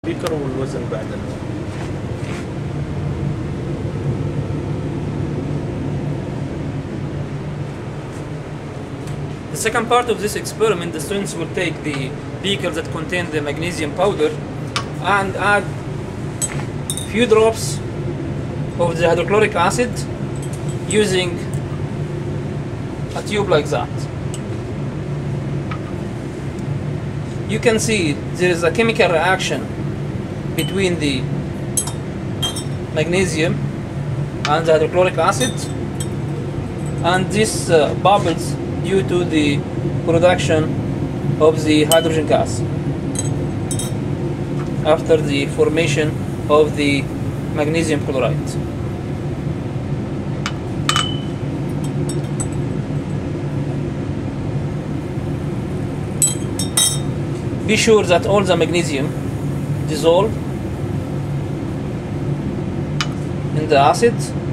البيكر والوزن بعد The second part of this experiment, the students will take the beaker that contain the magnesium powder and add few drops of the hydrochloric acid using a tube like that. You can see there is a chemical reaction between the magnesium and the hydrochloric acid, and this bubbles due to the production of the hydrogen gas after the formation of the magnesium chloride. Be sure that all the magnesium dissolve in the acid